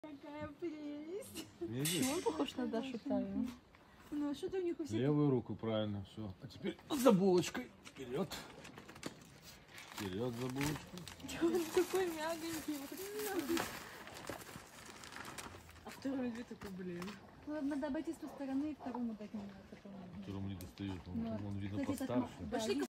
Какая прелесть. Видишь? Он похож на Дашу Таеву. Ну, что-то у них у всех... Левую руку, правильно, все. А теперь за булочкой. Вперед. Вперед за булочкой. Он такой мягонький. А второй медведь такой, блин. Ну, надо обойти с той стороны, и второму так не надо. Которому не достает. Ну, Он видно кстати, так, постарше. да, Пошли-ка